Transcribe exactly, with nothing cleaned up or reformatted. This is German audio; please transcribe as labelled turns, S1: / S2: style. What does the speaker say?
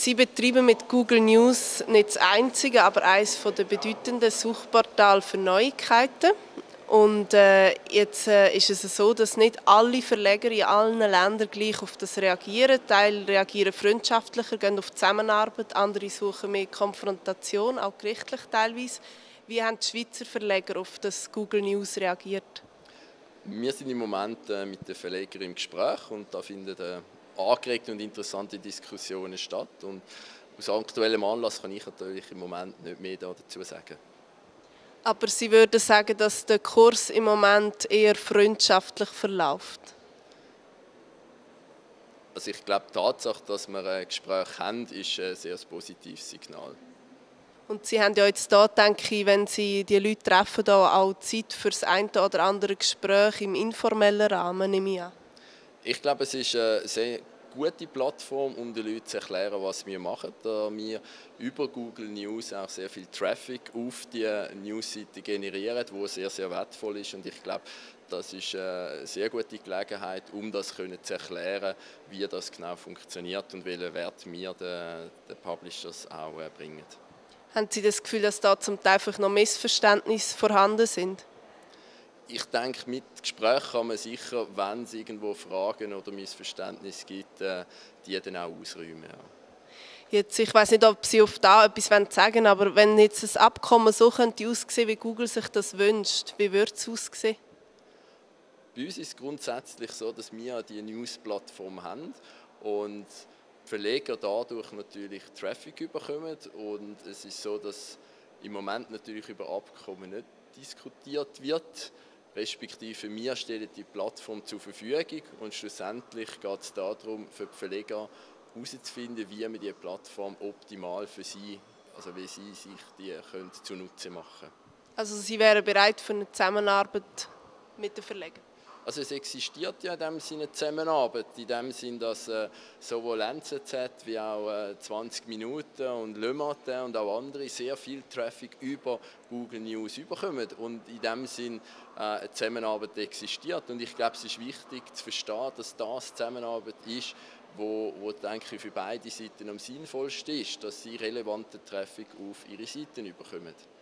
S1: Sie betreiben mit Google News nicht das einzige, aber eines der bedeutenden Suchportale für Neuigkeiten. Und äh, jetzt äh, ist es so, dass nicht alle Verleger in allen Ländern gleich auf das reagieren. Teile reagieren freundschaftlicher, gehen auf Zusammenarbeit, andere suchen mehr Konfrontation, auch gerichtlich teilweise. Wie haben die Schweizer Verleger auf das Google News reagiert?
S2: Wir sind im Moment äh, mit den Verlegern im Gespräch und da finden äh, angeregte und interessante Diskussionen statt. Und aus aktuellem Anlass kann ich natürlich im Moment nicht mehr dazu sagen.
S1: Aber Sie würden sagen, dass der Kurs im Moment eher freundschaftlich verläuft?
S2: Also ich glaube, die Tatsache, dass wir ein Gespräch haben, ist ein sehr positives Signal.
S1: Und Sie haben ja jetzt hier, denke ich, wenn Sie die Leute treffen, da auch Zeit für das eine oder andere Gespräch im informellen Rahmen, nehme ich an.
S2: Ich glaube, es ist eine sehr gute Plattform, um den Leuten zu erklären, was wir machen. Da wir über Google News auch sehr viel Traffic auf die Newsseite generieren, wo sehr, sehr wertvoll ist. Und ich glaube, das ist eine sehr gute Gelegenheit, um das zu erklären, wie das genau funktioniert und welchen Wert wir den, den Publishers auch bringen.
S1: Haben Sie das Gefühl, dass da zum Teil einfach noch Missverständnisse vorhanden sind?
S2: Ich denke, mit Gesprächen kann man sicher, wenn es irgendwo Fragen oder Missverständnisse gibt, die dann auch ausräumen. Ja.
S1: Jetzt, ich weiß nicht, ob Sie auf da etwas sagen wollen, aber wenn jetzt das Abkommen so könnte aussehen, wie Google sich das wünscht, wie würde es aussehen?
S2: Bei uns ist es grundsätzlich so, dass wir die News-Plattform haben und die Verleger dadurch natürlich Traffic bekommen. Und es ist so, dass im Moment natürlich über Abkommen nicht diskutiert wird. Respektive wir stellen die Plattform zur Verfügung und schlussendlich geht es darum, für die Verleger herauszufinden, wie man die Plattform optimal für sie, also wie sie sich die können zunutze machen können.
S1: Also Sie wären bereit für eine Zusammenarbeit mit den Verlegern?
S2: Also es existiert ja in dem Sinne Zusammenarbeit, in dem Sinne, dass äh, sowohl N Z Z wie auch äh, zwanzig Minuten und Le Matin und auch andere sehr viel Traffic über Google News bekommen und in dem Sinne äh, eine Zusammenarbeit existiert. Und ich glaube, es ist wichtig zu verstehen, dass das Zusammenarbeit ist, wo, wo denke ich, für beide Seiten am sinnvollsten ist, dass sie relevanten Traffic auf ihre Seiten bekommen.